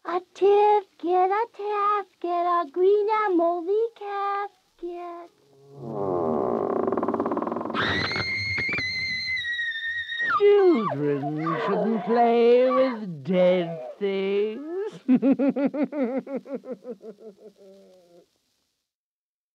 A tisket, a tasket, a green and moldy casket. Children shouldn't play with dead things.